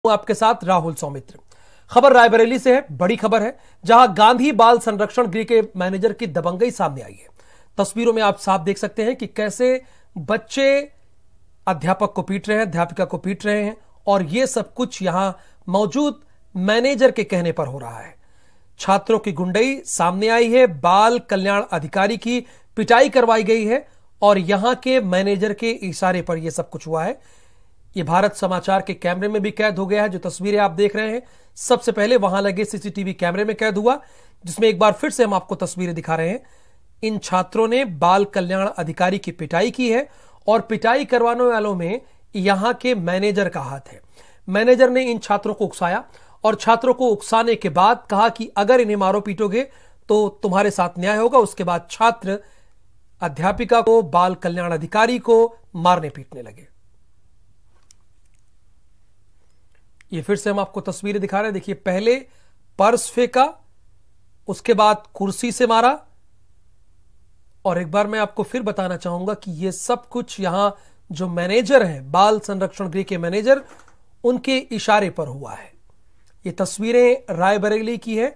आपके साथ राहुल सौमित्र। खबर रायबरेली से है, बड़ी खबर है, जहां गांधी बाल संरक्षण गृह के मैनेजर की दबंगई सामने आई है। तस्वीरों में आप साफ देख सकते हैं कि कैसे बच्चे अध्यापक को पीट रहे हैं, अध्यापिका को पीट रहे हैं, और यह सब कुछ यहां मौजूद मैनेजर के कहने पर हो रहा है। छात्रों की गुंडई सामने आई है, बाल कल्याण अधिकारी की पिटाई करवाई गई है और यहां के मैनेजर के इशारे पर यह सब कुछ हुआ है। ये भारत समाचार के कैमरे में भी कैद हो गया है। जो तस्वीरें आप देख रहे हैं, सबसे पहले वहां लगे सीसीटीवी कैमरे में कैद हुआ, जिसमें एक बार फिर से हम आपको तस्वीरें दिखा रहे हैं। इन छात्रों ने बाल कल्याण अधिकारी की पिटाई की है और पिटाई करवाने वालों में यहां के मैनेजर का हाथ है। मैनेजर ने इन छात्रों को उकसाया और छात्रों को उकसाने के बाद कहा कि अगर इन्हें मारो पीटोगे तो तुम्हारे साथ न्याय होगा। उसके बाद छात्र अध्यापिका को, बाल कल्याण अधिकारी को मारने पीटने लगे। ये फिर से हम आपको तस्वीरें दिखा रहे हैं। देखिए, पहले पर्स फेंका, उसके बाद कुर्सी से मारा, और एक बार मैं आपको फिर बताना चाहूंगा कि ये सब कुछ यहां जो मैनेजर हैं, बाल संरक्षण गृह के मैनेजर, उनके इशारे पर हुआ है। ये तस्वीरें रायबरेली की है।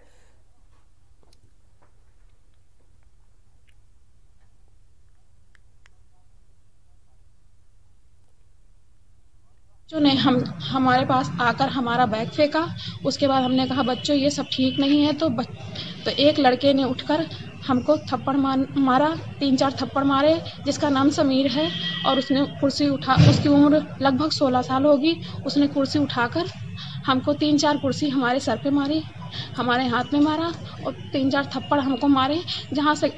बच्चों ने हमारे पास आकर हमारा बैग फेंका। उसके बाद हमने कहा बच्चों ये सब ठीक नहीं है, तो एक लड़के ने उठकर हमको थप्पड़ मारा, 3-4 थप्पड़ मारे, जिसका नाम समीर है। और उसने कुर्सी उसकी उम्र लगभग 16 साल होगी। उसने कुर्सी उठाकर हमको 3-4 कुर्सी हमारे सर पे मारी, हमारे हाथ में मारा और 3-4 थप्पड़ हमको मारे, जहाँ से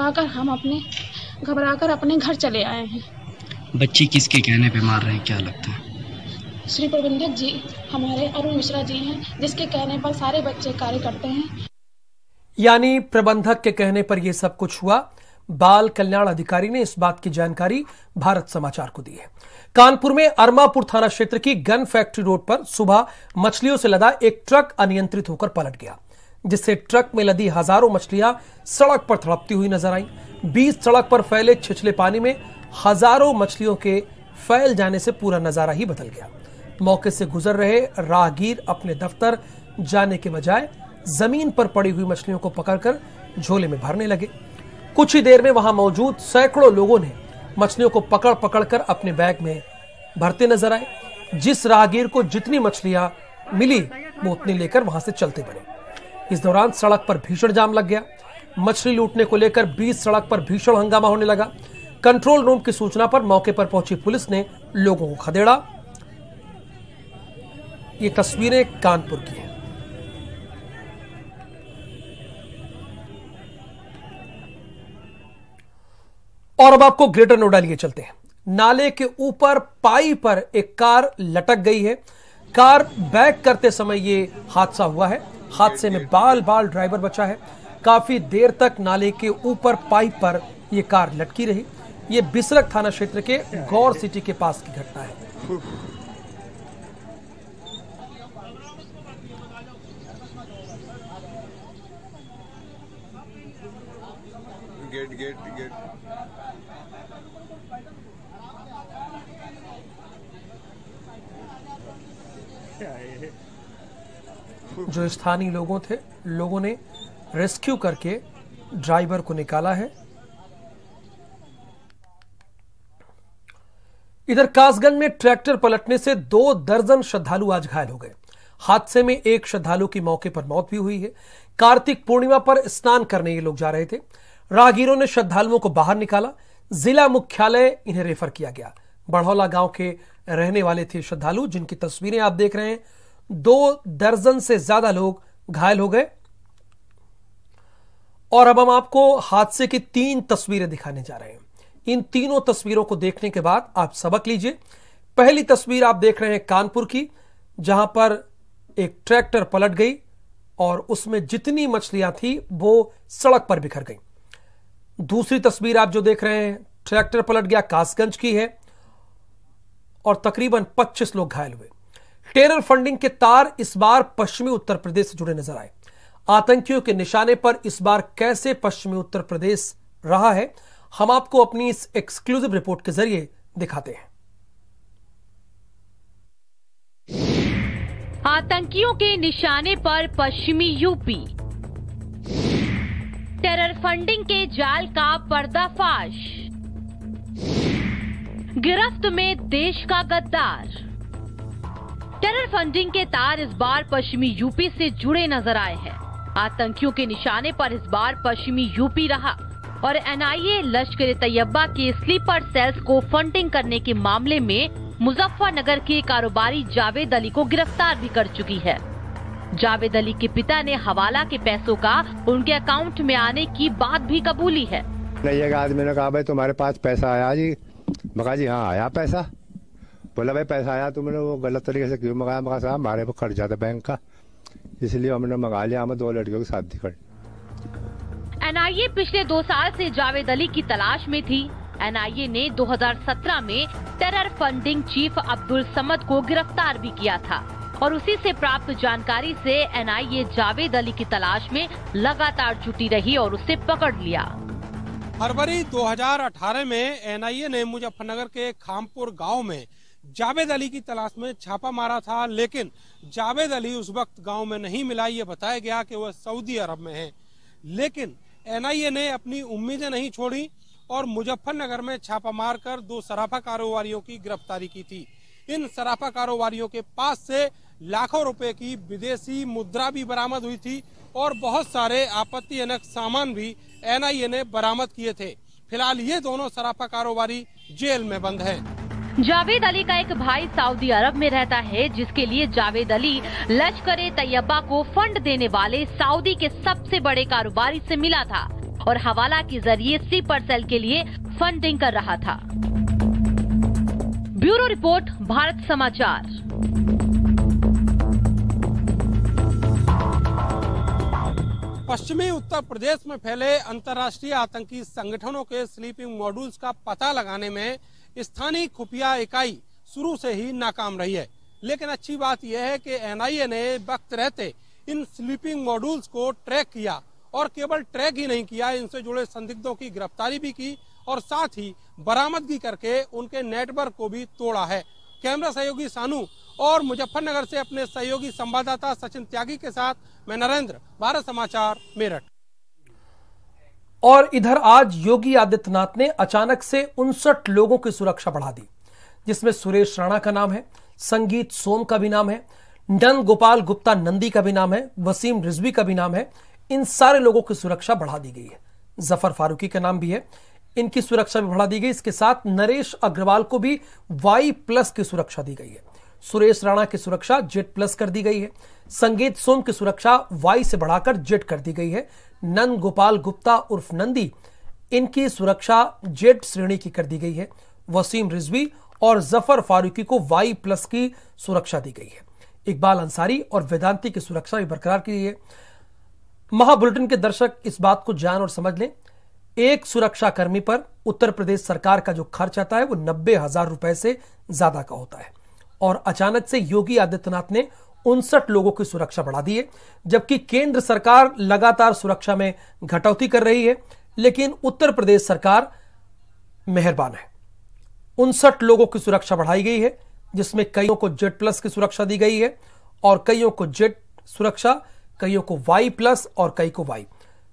घबराकर अपने घर चले आए हैं। बच्ची किसके कहने पे मार रहे हैं, क्या लगता है? श्री प्रबंधक जी हमारे अरुण मिश्रा जी हैं, जिसके कहने पर सारे बच्चे कार्य करते हैं। यानी प्रबंधक के कहने पर यह सब कुछ हुआ। बाल कल्याण अधिकारी ने इस बात की जानकारी भारत समाचार को दी है। कानपुर में अरमापुर थाना क्षेत्र की गन फैक्ट्री रोड पर सुबह मछलियों से लदा एक ट्रक अनियंत्रित होकर पलट गया, जिससे ट्रक में लदी हजारों मछलियां सड़क पर तड़पती हुई नजर आई। बीच सड़क पर फैले छिछले पानी में हजारों मछलियों के फैल जाने से पूरा नजारा ही बदल गया। मौके से गुजर रहे राहगीर अपने दफ्तर जाने के बजाय जमीन पर पड़ी हुई मछलियों को पकड़कर झोले में भरने लगे। कुछ ही देर में वहां मौजूद सैकड़ों लोगों ने मछलियों को पकड़ पकड़कर अपने बैग में भरते नजर आए। जिस राहगीर को जितनी मछलियां मिली वो उतनी लेकर वहां से चलते बने। इस दौरान सड़क पर भीषण जाम लग गया। मछली लूटने को लेकर बीच सड़क पर भीषण हंगामा होने लगा। कंट्रोल रूम की सूचना पर मौके पर पहुंची पुलिस ने लोगों को खदेड़ा। ये तस्वीरें कानपुर की हैं। और अब आपको ग्रेटर नोएडा लिए चलते हैं। नाले के ऊपर पाई पर एक कार लटक गई है। कार बैक करते समय ये हादसा हुआ है। हादसे में बाल बाल ड्राइवर बचा है। काफी देर तक नाले के ऊपर पाइप पर यह कार लटकी रही। ये बिसरक थाना क्षेत्र के गौर सिटी के पास की घटना है। गेट जो स्थानीय लोगों ने रेस्क्यू करके ड्राइवर को निकाला है। इधर कासगंज में ट्रैक्टर पलटने से 2 दर्जन श्रद्धालु आज घायल हो गए। हादसे में एक श्रद्धालु की मौके पर मौत भी हुई है। कार्तिक पूर्णिमा पर स्नान करने ये लोग जा रहे थे। राहगीरों ने श्रद्धालुओं को बाहर निकाला। जिला मुख्यालय इन्हें रेफर किया गया। बढ़ौला गांव के रहने वाले थे श्रद्धालु, जिनकी तस्वीरें आप देख रहे हैं। 2 दर्जन से ज्यादा लोग घायल हो गए। और अब हम आपको हादसे की 3 तस्वीरें दिखाने जा रहे हैं। इन तीनों तस्वीरों को देखने के बाद आप सबक लीजिए। पहली तस्वीर आप देख रहे हैं कानपुर की, जहां पर एक ट्रैक्टर पलट गई और उसमें जितनी मछलियां थी वो सड़क पर बिखर गई। दूसरी तस्वीर आप जो देख रहे हैं, ट्रैक्टर पलट गया, कासगंज की है और तकरीबन 25 लोग घायल हुए। टेरर फंडिंग के तार इस बार पश्चिमी उत्तर प्रदेश से जुड़े नजर आए। आतंकियों के निशाने पर इस बार कैसे पश्चिमी उत्तर प्रदेश रहा है, हम आपको अपनी इस एक्सक्लूसिव रिपोर्ट के जरिए दिखाते हैं। आतंकियों के निशाने पर पश्चिमी यूपी। टेरर फंडिंग के जाल का पर्दाफाश। गिरफ्त में देश का गद्दार। टेरर फंडिंग के तार इस बार पश्चिमी यूपी से जुड़े नजर आए हैं। आतंकियों के निशाने पर इस बार पश्चिमी यूपी रहा और एनआईए लश्कर-ए-तैयबा के स्लीपर सेल्स को फंडिंग करने के मामले में मुजफ्फरनगर के कारोबारी जावेद अली को गिरफ्तार भी कर चुकी है। जावेद अली के पिता ने हवाला के पैसों का उनके अकाउंट में आने की बात भी कबूली है। नहीं आदमी ने कहा भाई तुम्हारे पास पैसा आया जी? मगा जी हाँ आया पैसा। बोला भाई पैसा आया, तुमने वो गलत तरीके से क्यों मंगाया? मगा साहब हमारे पर कर्जा था बैंक का, इसलिए हमने मंगा लिया। हमें 2 लड़कियों की शादी कर। एनआईए पिछले 2 साल से जावेद अली की तलाश में थी। एनआईए ने 2017 में terror funding chief Abdul Samad को गिरफ्तार भी किया था और उसी से प्राप्त जानकारी से एनआईए जावेद अली की तलाश में लगातार जुटी रही और उसे पकड़ लिया। फरवरी 2018 में एनआईए ने मुजफ्फरनगर के खामपुर गांव में जावेद अली की तलाश में छापा मारा था, लेकिन जावेद अली उस वक्त गांव में नहीं मिला। ये बताया गया कि वह सऊदी अरब में है। लेकिन एनआईए ने अपनी उम्मीदें नहीं छोड़ी और मुजफ्फरनगर में छापा मारकर 2 सराफा कारोबारियों की गिरफ्तारी की थी। इन सराफा कारोबारियों के पास से लाखों रुपए की विदेशी मुद्रा भी बरामद हुई थी और बहुत सारे आपत्तिजनक सामान भी एनआईए ने बरामद किए थे। फिलहाल ये दोनों सराफा कारोबारी जेल में बंद हैं। जावेद अली का एक भाई सऊदी अरब में रहता है, जिसके लिए जावेद अली लश्कर-ए-तैयबा को फंड देने वाले सऊदी के सबसे बड़े कारोबारी से मिला था और हवाला के जरिए स्लीपर सेल के लिए फंडिंग कर रहा था। ब्यूरो रिपोर्ट, भारत समाचार। पश्चिमी उत्तर प्रदेश में फैले अंतर्राष्ट्रीय आतंकी संगठनों के स्लीपिंग मॉड्यूल्स का पता लगाने में स्थानीय खुफिया इकाई शुरू से ही नाकाम रही है। लेकिन अच्छी बात यह है कि एनआईए ने वक्त रहते इन स्लीपिंग मॉड्यूल्स को ट्रैक किया और केवल ट्रैक ही नहीं किया, इनसे जुड़े संदिग्धों की गिरफ्तारी भी की और साथ ही बरामदगी करके उनके नेटवर्क को भी तोड़ा है। कैमरा सहयोगी सानू और मुजफ्फरनगर से अपने सहयोगी संवाददाता सचिन त्यागी के साथ मैं नरेंद्र, भारत समाचार, मेरठ। और इधर आज योगी आदित्यनाथ ने अचानक से 59 लोगों की सुरक्षा बढ़ा दी, जिसमें सुरेश राणा का नाम है, संगीत सोम का भी नाम है, नंद गोपाल गुप्ता नंदी का भी नाम है, वसीम रिजवी का भी नाम है। इन सारे लोगों की सुरक्षा बढ़ा दी गई है। जफर फारूकी का नाम भी है, इनकी सुरक्षा भी बढ़ा दी गई। इसके साथ नरेश अग्रवाल को भी Y+ की सुरक्षा दी गई है। सुरेश राणा की सुरक्षा Z+ कर दी गई है। संगीत सोम की सुरक्षा Y से बढ़ाकर Z कर दी गई है। नंद गोपाल गुप्ता उर्फ नंदी, इनकी सुरक्षा Z श्रेणी की कर दी गई है। वसीम रिजवी और जफर फारूकी को Y+ की सुरक्षा दी गई है। इकबाल अंसारी और वेदांती की सुरक्षा भी बरकरार की गई है। महाबुलेटिन के दर्शक इस बात को जान और समझ लें, एक सुरक्षा कर्मी पर उत्तर प्रदेश सरकार का जो खर्च आता है वो 90,000 रुपए से ज्यादा का होता है। और अचानक से योगी आदित्यनाथ ने 59 लोगों की सुरक्षा बढ़ा दी है, जबकि केंद्र सरकार लगातार सुरक्षा में घटौती कर रही है, लेकिन उत्तर प्रदेश सरकार मेहरबान है। 59 लोगों की सुरक्षा बढ़ाई गई है, जिसमें कईयों को Z+ की सुरक्षा दी गई है और कईयों को Z सुरक्षा, कईयों को Y+ और कई को Y।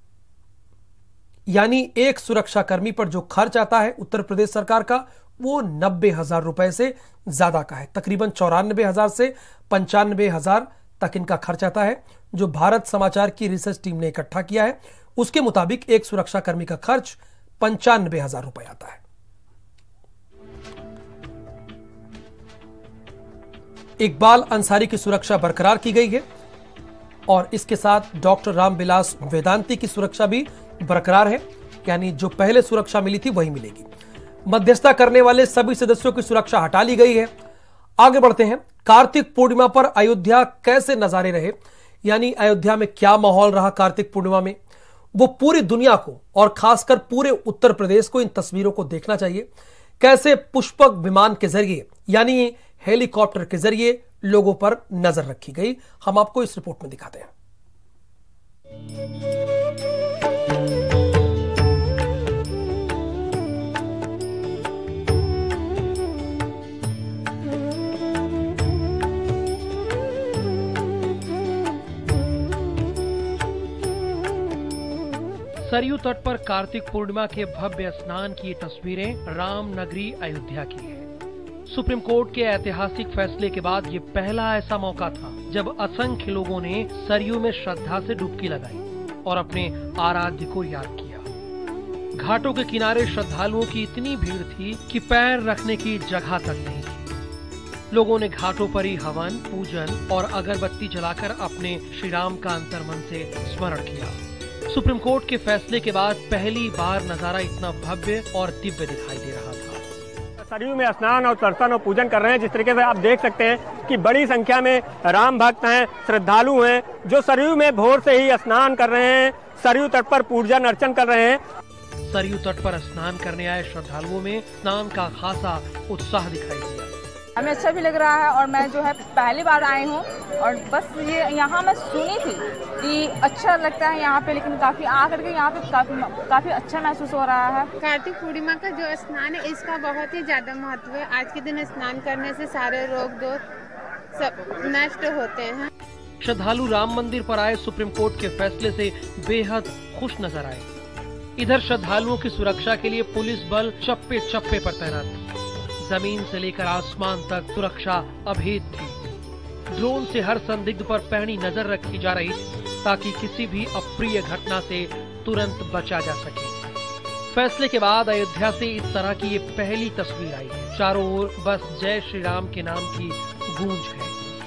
यानी एक सुरक्षा कर्मी पर जो खर्च आता है उत्तर प्रदेश सरकार का, वो 90,000 रुपए से ज्यादा का है। तकरीबन 94,000 से 95,000 तक इनका खर्च आता है, जो भारत समाचार की रिसर्च टीम ने इकट्ठा किया है। उसके मुताबिक एक सुरक्षा कर्मी का खर्च 95,000 रुपए आता है। इकबाल अंसारी की सुरक्षा बरकरार की गई है और इसके साथ डॉक्टर रामविलास वेदांती की सुरक्षा भी बरकरार है, यानी जो पहले सुरक्षा मिली थी वही मिलेगी। मध्यस्थता करने वाले सभी सदस्यों की सुरक्षा हटा ली गई है। आगे बढ़ते हैं। कार्तिक पूर्णिमा पर अयोध्या कैसे नजारे रहे, यानी अयोध्या में क्या माहौल रहा कार्तिक पूर्णिमा में, वो पूरी दुनिया को और खासकर पूरे उत्तर प्रदेश को इन तस्वीरों को देखना चाहिए। कैसे पुष्पक विमान के जरिए यानी हेलीकॉप्टर के जरिए लोगों पर नजर रखी गई, हम आपको इस रिपोर्ट में दिखाते हैं। सरयू तट पर कार्तिक पूर्णिमा के भव्य स्नान की तस्वीरें राम नगरी अयोध्या की है। सुप्रीम कोर्ट के ऐतिहासिक फैसले के बाद ये पहला ऐसा मौका था जब असंख्य लोगों ने सरयू में श्रद्धा से डुबकी लगाई और अपने आराध्य को याद किया। घाटों के किनारे श्रद्धालुओं की इतनी भीड़ थी कि पैर रखने की जगह तक नहीं थी। लोगों ने घाटों पर ही हवन, पूजन और अगरबत्ती जलाकर अपने श्री राम का अंतर्मन से स्मरण किया। सुप्रीम कोर्ट के फैसले के बाद पहली बार नजारा इतना भव्य और दिव्य दिखाई दे रहा था। सरयू में स्नान और दर्शन और पूजन कर रहे हैं। जिस तरीके से आप देख सकते हैं कि बड़ी संख्या में राम भक्त हैं, श्रद्धालु हैं, जो सरयू में भोर से ही स्नान कर रहे हैं, सरयू तट पर पूजन अर्चन कर रहे हैं। सरयू तट पर स्नान करने आए श्रद्धालुओं में स्नान का खासा उत्साह दिखाई दिया। हमें अच्छा भी लग रहा है और मैं जो है पहली बार आई हूँ और बस ये यहाँ मैं सुनी थी कि अच्छा लगता है यहाँ पे, लेकिन काफी आकर के यहाँ पे काफी अच्छा महसूस हो रहा है। कार्तिक पूर्णिमा का जो स्नान है इसका बहुत ही ज्यादा महत्व है। आज के दिन स्नान करने से सारे रोग दोष सब नष्ट होते हैं। श्रद्धालु राम मंदिर पर आए सुप्रीम कोर्ट के फैसले से बेहद खुश नजर आए। इधर श्रद्धालुओं की सुरक्षा के लिए पुलिस बल चप्पे चप्पे पर तैनात था। जमीन से लेकर आसमान तक सुरक्षा अभेद थी। ड्रोन से हर संदिग्ध पर पैनी नजर रखी जा रही ताकि किसी भी अप्रिय घटना से तुरंत बचा जा सके। फैसले के बाद अयोध्या से इस तरह की ये पहली तस्वीर आई है। चारों ओर बस जय श्री राम के नाम की गूंज है।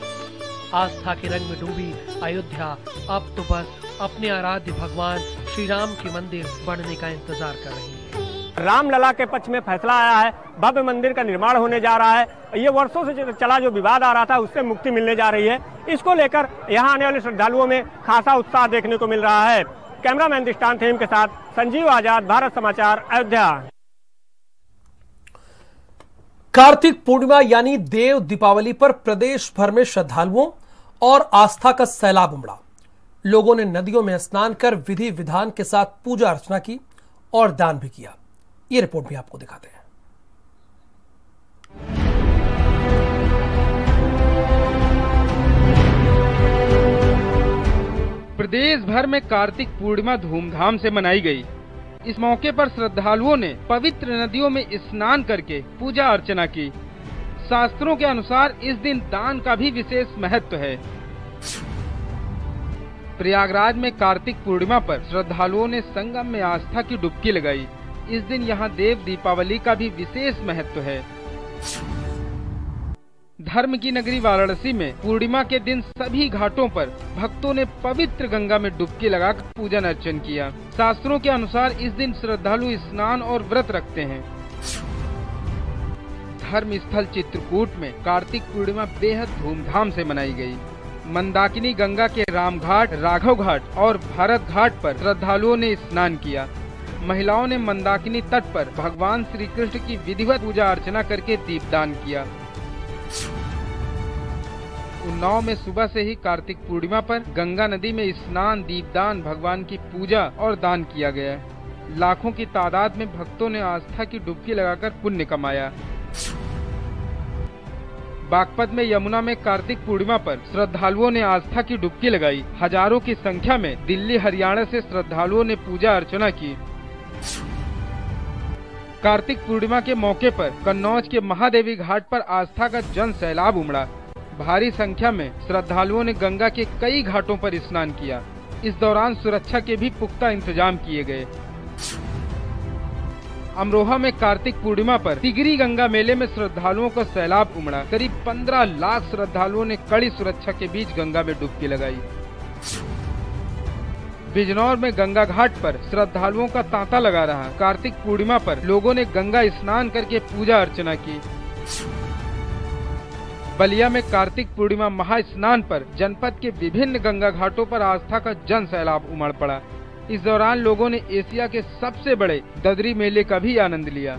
आस्था के रंग में डूबी अयोध्या अब तो बस अपने आराध्य भगवान श्री राम के मंदिर बनने का इंतजार कर रही है। रामलला के पक्ष में फैसला आया है। भव्य मंदिर का निर्माण होने जा रहा है। ये वर्षों से चला जो विवाद आ रहा था उससे मुक्ति मिलने जा रही है। इसको लेकर यहाँ आने वाले श्रद्धालुओं में खासा उत्साह देखने को मिल रहा है। कैमरामैन दृष्टांत थीम के साथ संजीव आजाद, भारत समाचार, अयोध्या। कार्तिक पूर्णिमा यानी देव दीपावली पर प्रदेश भर में श्रद्धालुओं और आस्था का सैलाब उमड़ा। लोगों ने नदियों में स्नान कर विधि विधान के साथ पूजा अर्चना की और दान भी किया। ये रिपोर्ट भी आपको दिखाते हैं। प्रदेश भर में कार्तिक पूर्णिमा धूमधाम से मनाई गई। इस मौके पर श्रद्धालुओं ने पवित्र नदियों में स्नान करके पूजा अर्चना की। शास्त्रों के अनुसार इस दिन दान का भी विशेष महत्व है। प्रयागराज में कार्तिक पूर्णिमा पर श्रद्धालुओं ने संगम में आस्था की डुबकी लगाई। इस दिन यहाँ देव दीपावली का भी विशेष महत्व है। धर्म की नगरी वाराणसी में पूर्णिमा के दिन सभी घाटों पर भक्तों ने पवित्र गंगा में डुबकी लगाकर पूजन अर्चन किया। शास्त्रों के अनुसार इस दिन श्रद्धालु स्नान और व्रत रखते हैं। धर्म स्थल चित्रकूट में कार्तिक पूर्णिमा बेहद धूमधाम से मनाई गई। मंदाकिनी गंगा के राम घाट, राघव घाट और भारत घाट पर श्रद्धालुओं ने स्नान किया। महिलाओं ने मंदाकिनी तट पर भगवान श्री कृष्ण की विधिवत पूजा अर्चना करके दीपदान किया। उन्नाव में सुबह से ही कार्तिक पूर्णिमा पर गंगा नदी में स्नान, दीपदान, भगवान की पूजा और दान किया गया। लाखों की तादाद में भक्तों ने आस्था की डुबकी लगाकर पुण्य कमाया। बागपत में यमुना में कार्तिक पूर्णिमा पर श्रद्धालुओं ने आस्था की डुबकी लगाई। हजारों की संख्या में दिल्ली, हरियाणा से श्रद्धालुओं ने पूजा अर्चना की। कार्तिक पूर्णिमा के मौके पर कन्नौज के महादेवी घाट पर आस्था का जन सैलाब उमड़ा। भारी संख्या में श्रद्धालुओं ने गंगा के कई घाटों पर स्नान किया। इस दौरान सुरक्षा के भी पुख्ता इंतजाम किए गए। अमरोहा में कार्तिक पूर्णिमा पर तिगरी गंगा मेले में श्रद्धालुओं का सैलाब उमड़ा। करीब 15 लाख श्रद्धालुओं ने कड़ी सुरक्षा के बीच गंगा में डुबकी लगाई। बिजनौर में गंगा घाट पर श्रद्धालुओं का तांता लगा रहा। कार्तिक पूर्णिमा पर लोगों ने गंगा स्नान करके पूजा अर्चना की। बलिया में कार्तिक पूर्णिमा महास्नान पर जनपद के विभिन्न गंगा घाटों पर आस्था का जन सैलाब उमड़ पड़ा। इस दौरान लोगों ने एशिया के सबसे बड़े ददरी मेले का भी आनंद लिया।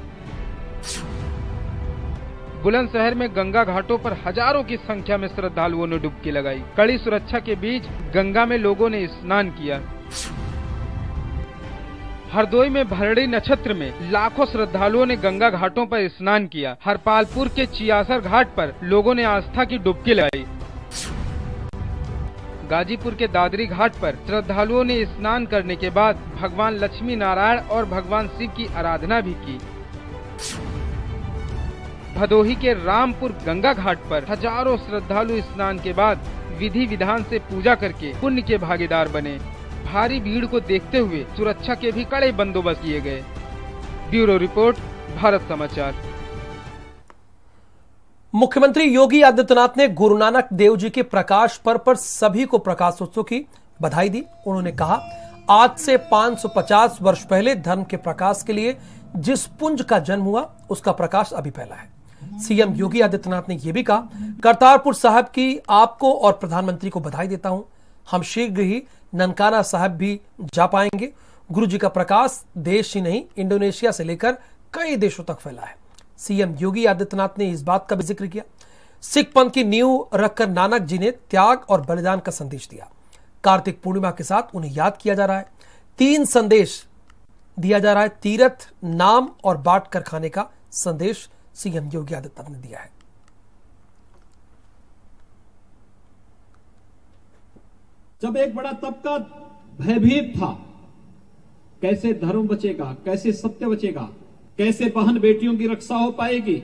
बुलंदशहर में गंगा घाटों पर हजारों की संख्या में श्रद्धालुओं ने डुबकी लगाई। कड़ी सुरक्षा के बीच गंगा में लोगों ने स्नान किया। हरदोई में भरड़ी नक्षत्र में लाखों श्रद्धालुओं ने गंगा घाटों पर स्नान किया। हरपालपुर के चियासर घाट पर लोगों ने आस्था की डुबकी लगाई। गाजीपुर के दादरी घाट पर श्रद्धालुओं ने स्नान करने के बाद भगवान लक्ष्मी नारायण और भगवान शिव की आराधना भी की। भदोही के रामपुर गंगा घाट पर हजारों श्रद्धालु स्नान के बाद विधि विधान से पूजा करके पुण्य के भागीदार बने। भारी भीड़ को देखते हुए सुरक्षा के भी कड़े बंदोबस्त किए गए। ब्यूरो रिपोर्ट, भारत समाचार। मुख्यमंत्री योगी आदित्यनाथ ने गुरु नानक देव जी के प्रकाश पर्व पर सभी को प्रकाशोत्सव की बधाई दी। उन्होंने कहा, आज से 550 वर्ष पहले धर्म के प्रकाश के लिए जिस पुंज का जन्म हुआ उसका प्रकाश अभी फैला है। सीएम योगी आदित्यनाथ ने यह भी कहा, करतारपुर साहिब की आपको और प्रधानमंत्री को बधाई देता हूं। हम शीघ्र ही ननकाना साहिब भी जा पाएंगे। गुरु जी का प्रकाश देश ही नहीं, इंडोनेशिया से लेकर कई देशों तक फैला है। सीएम योगी आदित्यनाथ ने इस बात का भी जिक्र किया, सिख पंथ की नींव रखकर नानक जी ने त्याग और बलिदान का संदेश दिया। कार्तिक पूर्णिमा के साथ उन्हें याद किया जा रहा है। 3 संदेश दिया जा रहा है, तीर्थ, नाम और बांट कर खाने का संदेश सीएम योगी आदित्यनाथ ने दिया है। जब एक बड़ा तबका भयभीत था, कैसे धर्म बचेगा, कैसे सत्य बचेगा, कैसे बहन बेटियों की रक्षा हो पाएगी,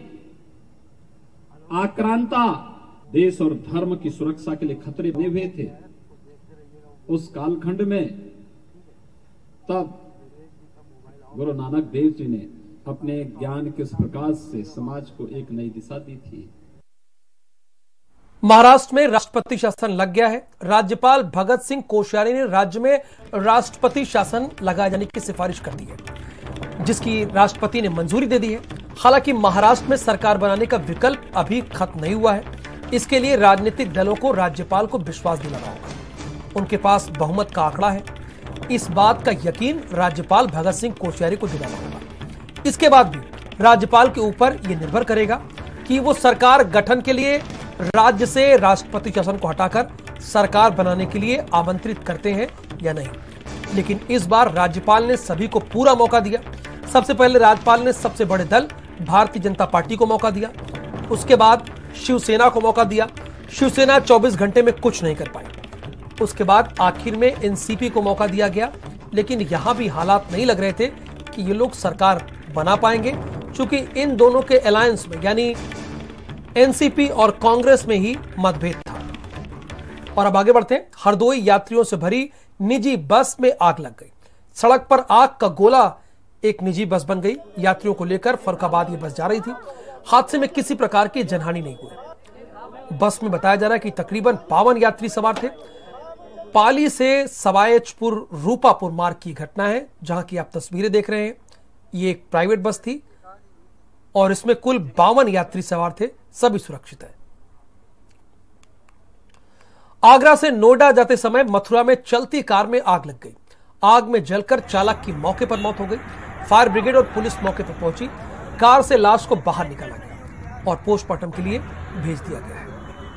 आक्रांता देश और धर्म की सुरक्षा के लिए खतरे बने हुए थे। उस कालखंड में तब गुरु नानक देव जी ने अपने ज्ञान के उस प्रकाश से समाज को एक नई दिशा दी थी। महाराष्ट्र में राष्ट्रपति शासन लग गया है। राज्यपाल भगत सिंह कोश्यारी ने राज्य में राष्ट्रपति शासन लगाए जाने की सिफारिश कर दी है, जिसकी राष्ट्रपति ने मंजूरी दे दी है। हालांकि महाराष्ट्र में सरकार बनाने का विकल्प अभी खत्म नहीं हुआ है। इसके लिए राजनीतिक दलों को राज्यपाल को विश्वास दिलाना होगा। उनके पास बहुमत का आंकड़ा है। इस बात का यकीन राज्यपाल भगत सिंह कोश्यारी को दिलाना होगा। इसके बाद भी राज्यपाल के ऊपर यह निर्भर करेगा कि वो सरकार गठन के लिए राज्य से राष्ट्रपति शासन को हटाकर सरकार बनाने के लिए आमंत्रित करते हैं या नहीं। लेकिन इस बार राज्यपाल ने सभी को पूरा मौका दिया। सबसे पहले राज्यपाल ने सबसे बड़े दल भारतीय जनता पार्टी को मौका दिया, उसके बाद शिवसेना को मौका दिया। शिवसेना 24 घंटे में कुछ नहीं कर पाई। उसके बाद आखिर में एनसीपी को मौका दिया गया, लेकिन यहां भी हालात नहीं लग रहे थे कि ये लोग सरकार बना पाएंगे, क्योंकि इन दोनों के अलायंस में यानी एनसीपी और कांग्रेस में ही मतभेद था। और अब आगे बढ़ते हैं। हरदोई यात्रियों से भरी निजी बस में आग लग गई। सड़क पर आग का गोला एक निजी बस बन गई। यात्रियों को लेकर फर्रुखाबाद ये बस जा रही थी। हादसे में किसी प्रकार की जनहानि नहीं हुई। बस में बताया जा रहा है कि तकरीबन 52 यात्री सवार थे। पाली से सवायचपुर रूपापुर मार्ग की घटना है, जहां की आप तस्वीरें देख रहे हैं। ये एक प्राइवेट बस थी और इसमें कुल 52 यात्री सवार थे। सभी सुरक्षित है। आगरा से नोएडा जाते समय मथुरा में चलती कार में आग लग गई। आग में जलकर चालक की मौके पर मौत हो गई। फायर ब्रिगेड और पुलिस मौके पर पहुंची। कार से लाश को बाहर निकाला गया और पोस्टमार्टम के लिए भेज दिया गया है।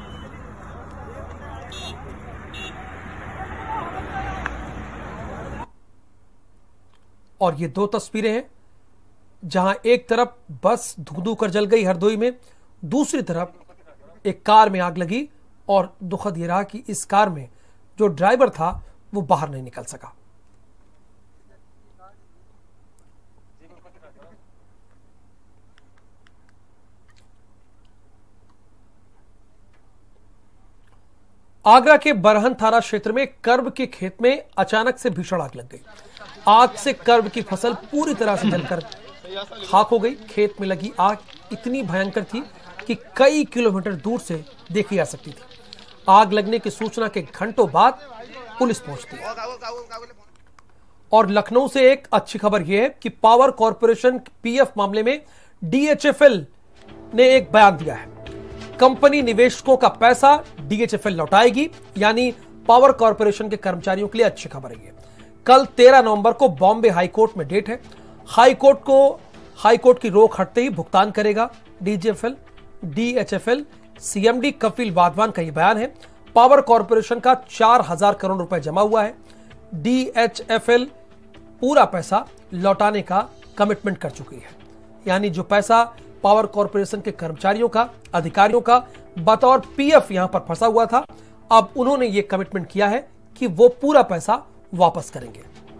और ये 2 तस्वीरें हैं, जहां एक तरफ बस धू-धू कर जल गई हरदोई में, दूसरी तरफ एक कार में आग लगी। और दुखद यह रहा कि इस कार में जो ड्राइवर था वो बाहर नहीं निकल सका। आगरा के बरहन थाना क्षेत्र में कर्ब के खेत में अचानक से भीषण आग लग गई। आग से कर्ब की फसल पूरी तरह से जलकर खाक हो गई। खेत में लगी आग इतनी भयंकर थी कि कई किलोमीटर दूर से देखी जा सकती थी। आग लगने की सूचना के घंटों बाद पुलिस पहुंचती है। और लखनऊ से एक अच्छी खबर यह है कि पावर कॉर्पोरेशन पीएफ मामले में डीएचएफएल ने एक बयान दिया है। कंपनी निवेशकों का पैसा डीएचएफएल लौटाएगी, यानी पावर कॉर्पोरेशन के कर्मचारियों के लिए अच्छी खबर है। कल 13 नवंबर को बॉम्बे हाईकोर्ट में डेट है। हाईकोर्ट की रोक हटते ही भुगतान करेगा डीएचएफएल। सीएमडी कपिल वाधवान का यह बयान है। पावर कॉर्पोरेशन का 4000 करोड़ रुपए जमा हुआ है। डीएचएफएल पूरा पैसा लौटाने का कमिटमेंट कर चुकी है, यानी जो पैसा पावर कॉर्पोरेशन के कर्मचारियों का, अधिकारियों का बतौर पीएफ यहां पर फंसा हुआ था, अब उन्होंने ये कमिटमेंट किया है कि वो पूरा पैसा वापस करेंगे।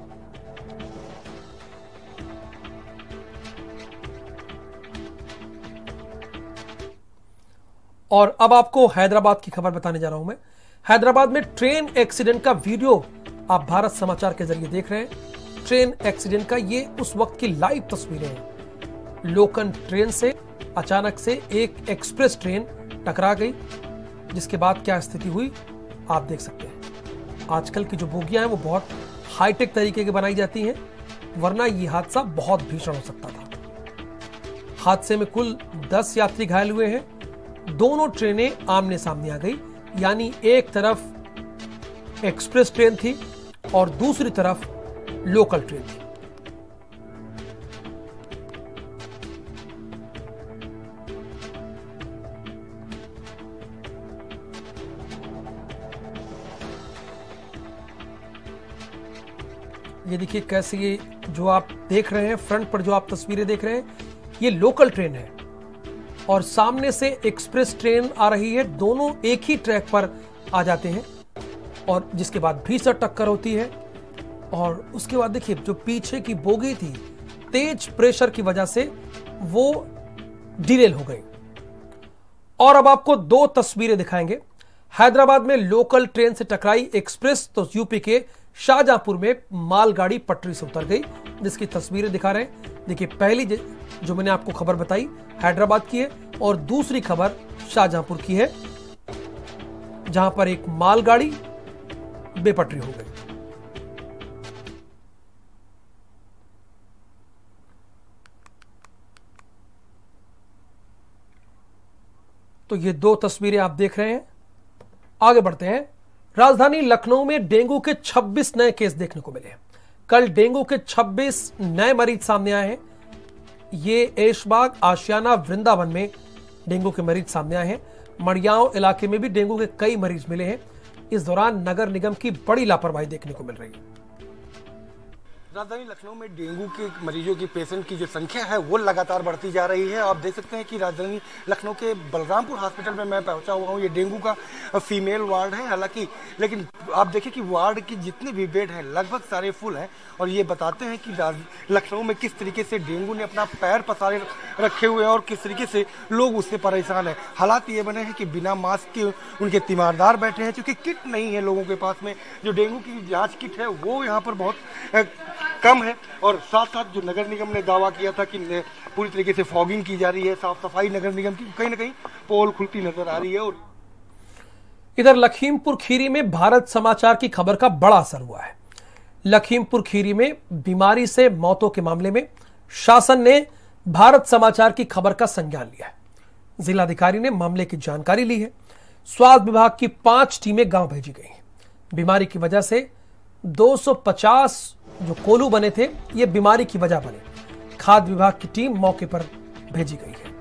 और अब आपको हैदराबाद की खबर बताने जा रहा हूं मैं। हैदराबाद में ट्रेन एक्सीडेंट का वीडियो आप भारत समाचार के जरिए देख रहे हैं। ट्रेन एक्सीडेंट का ये उस वक्त की लाइव तस्वीरें हैं। लोकल ट्रेन से अचानक से एक एक्सप्रेस ट्रेन टकरा गई, जिसके बाद क्या स्थिति हुई आप देख सकते हैं। आजकल की जो बोगियां हैं वो बहुत हाईटेक तरीके की बनाई जाती हैं, वरना ये हादसा बहुत भीषण हो सकता था। हादसे में कुल 10 यात्री घायल हुए हैं। दोनों ट्रेनें आमने सामने आ गई, यानी एक तरफ एक्सप्रेस ट्रेन थी और दूसरी तरफ लोकल ट्रेन थी। ये देखिए कैसे ये जो आप देख रहे हैं, फ्रंट पर जो आप तस्वीरें देख रहे हैं, ये लोकल ट्रेन है और सामने से एक्सप्रेस ट्रेन आ रही है। दोनों एक ही ट्रैक पर आ जाते हैं और जिसके बाद भीषण टक्कर होती है। और उसके बाद देखिए जो पीछे की बोगी थी, तेज प्रेशर की वजह से वो डिरेल हो गई। और अब आपको 2 तस्वीरें दिखाएंगे। हैदराबाद में लोकल ट्रेन से टकराई एक्सप्रेस, तो यूपी के शाहजहांपुर में मालगाड़ी पटरी से उतर गई, जिसकी तस्वीरें दिखा रहे हैं। देखिए पहली जो मैंने आपको खबर बताई हैदराबाद की है और दूसरी खबर शाहजहांपुर की है, जहां पर एक मालगाड़ी बेपटरी हो गई। तो ये 2 तस्वीरें आप देख रहे हैं। आगे बढ़ते हैं। राजधानी लखनऊ में डेंगू के 26 नए केस देखने को मिले हैं। कल डेंगू के 26 नए मरीज सामने आए हैं। ये ऐशबाग, आशियाना, वृंदावन में डेंगू के मरीज सामने आए हैं। मड़ियाओं इलाके में भी डेंगू के कई मरीज मिले हैं। इस दौरान नगर निगम की बड़ी लापरवाही देखने को मिल रही है। राजधानी लखनऊ में डेंगू के मरीजों की, पेशेंट की जो संख्या है वो लगातार बढ़ती जा रही है। आप देख सकते हैं कि राजधानी लखनऊ के बलरामपुर हॉस्पिटल में मैं पहुंचा हुआ हूं। ये डेंगू का फीमेल वार्ड है हालांकि, लेकिन आप देखिए कि वार्ड की जितने भी बेड हैं लगभग सारे फुल हैं। और ये बताते हैं कि लखनऊ में किस तरीके से डेंगू ने अपना पैर पसारे रखे हुए हैं और किस तरीके से लोग उससे परेशान हैं। हालात ये बने हैं कि बिना मास्क के उनके तीमारदार बैठे हैं, क्योंकि किट नहीं है लोगों के पास में। जो डेंगू की जाँच किट है वो यहाँ पर बहुत कम है। और साथ साथ जो नगर निगम ने दावा किया था कि पूरी तरीके से फॉगिंग की जा रही है, साफ सफाई नगर निगम की कहीं ना कहीं पोल खुलती नजर आ रही है। और इधर लखीमपुर खीरी में भारत समाचार की खबर का बड़ा असर हुआ है। लखीमपुर खीरी में बीमारी से मौतों के मामले में शासन ने भारत समाचार की खबर का संज्ञान लिया है। जिलाधिकारी ने मामले की जानकारी ली है। स्वास्थ्य विभाग की 5 टीमें गांव भेजी गई हैं। बीमारी की वजह से 250 जो कोल्हू बने थे, ये बीमारी की वजह बने। खाद्य विभाग की टीम मौके पर भेजी गई है।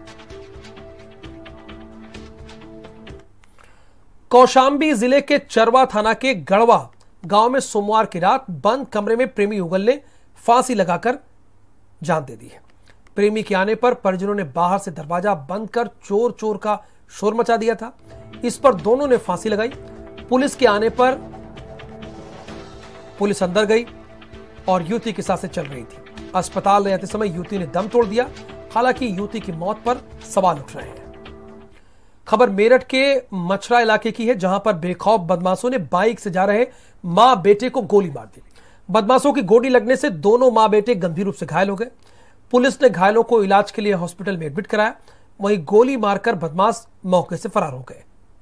कौशांबी जिले के चरवा थाना के गढ़वा गांव में सोमवार की रात बंद कमरे में प्रेमी युगल ने फांसी लगाकर जान दे दी है। प्रेमी के आने पर परिजनों ने बाहर से दरवाजा बंद कर चोर चोर का शोर मचा दिया था। इस पर दोनों ने फांसी लगाई। पुलिस के आने पर पुलिस अंदर गई और युवती की सांसें चल रही थी। अस्पताल ले जाते समय युवती ने दम तोड़ दिया। हालांकि युवती की मौत पर सवाल उठ रहे हैं। खबर मेरठ के मछरा इलाके की है, जहां पर बेखौफ बदमाशों ने बाइक से जा रहे मां बेटे को गोली मार दी। बदमाशों की गोली लगने से दोनों मां बेटे गंभीर रूप से घायल हो गए। पुलिस ने घायलों को इलाज के लिए हॉस्पिटल में एडमिट कराया। वहीं गोली मारकर बदमाश मौके से फरार हो गए।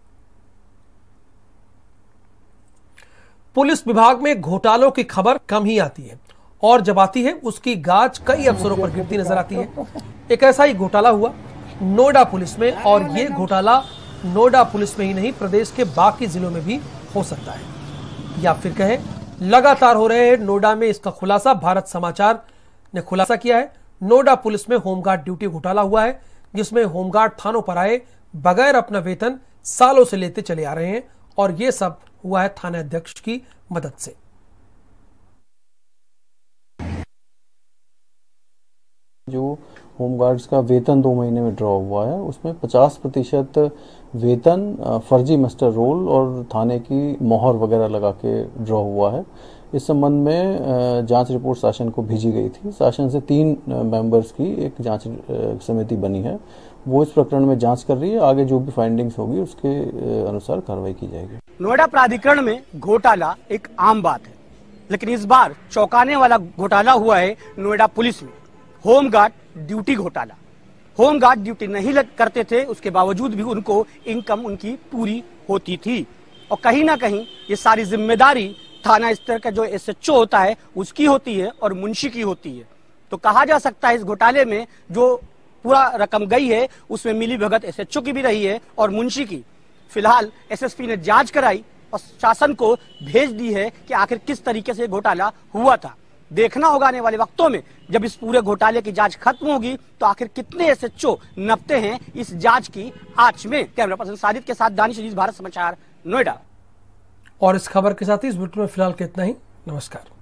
पुलिस विभाग में घोटालों की खबर कम ही आती है और जब आती है उसकी गाज कई अफसरों पर गिरती नजर आती है। एक ऐसा ही घोटाला हुआ नोएडा पुलिस में, और ये घोटाला नोएडा पुलिस में ही नहीं प्रदेश के बाकी जिलों में भी हो सकता है, या फिर कहें लगातार हो रहे हैं नोएडा में। इसका खुलासा भारत समाचार ने खुलासा किया है। नोएडा पुलिस में होमगार्ड ड्यूटी घोटाला हुआ है, जिसमें होमगार्ड थानों पर आए बगैर अपना वेतन सालों से लेते चले आ रहे हैं, और ये सब हुआ है थाना अध्यक्ष की मदद से। जो होमगार्ड्स का वेतन 2 महीने में ड्रॉ हुआ है। उसमें 50% वेतन फर्जी मास्टर रोल और थाने की मोहर वगैरह लगा के ड्रॉ हुआ है। इस संबंध में जांच रिपोर्ट शासन को भेजी गई थी। शासन से 3 मेंबर्स की एक जांच समिति बनी है, वो इस प्रकरण में जांच कर रही है। आगे जो भी फाइंडिंग्स होगी उसके अनुसार कार्रवाई की जाएगी। नोएडा प्राधिकरण में घोटाला एक आम बात है, लेकिन इस बार चौंकाने वाला घोटाला हुआ है नोएडा पुलिस में। होमगार्ड ड्यूटी घोटाला। होमगार्ड ड्यूटी नहीं करते थे, उसके बावजूद भी उनको इनकम उनकी पूरी होती थी। और कहीं ना कहीं ये सारी जिम्मेदारी थाना स्तर का जो SHO होता है उसकी होती है और मुंशी की होती है। तो कहा जा सकता है इस घोटाले में जो पूरा रकम गई है उसमें मिली भगत SHO की भी रही है और मुंशी की। फिलहाल SSP ने जांच कराई और शासन को भेज दी है कि आखिर किस तरीके से घोटाला हुआ था। देखना होगा आने वाले वक्तों में, जब इस पूरे घोटाले की जांच खत्म होगी तो आखिर कितने SHO नपते हैं इस जांच की आंच में। कैमरा पर्सन साजिद के साथ दानिश अजीज, भारत समाचार, नोएडा। और इस खबर के साथ ही इस बुलेटिन में फिलहाल के इतना ही। नमस्कार।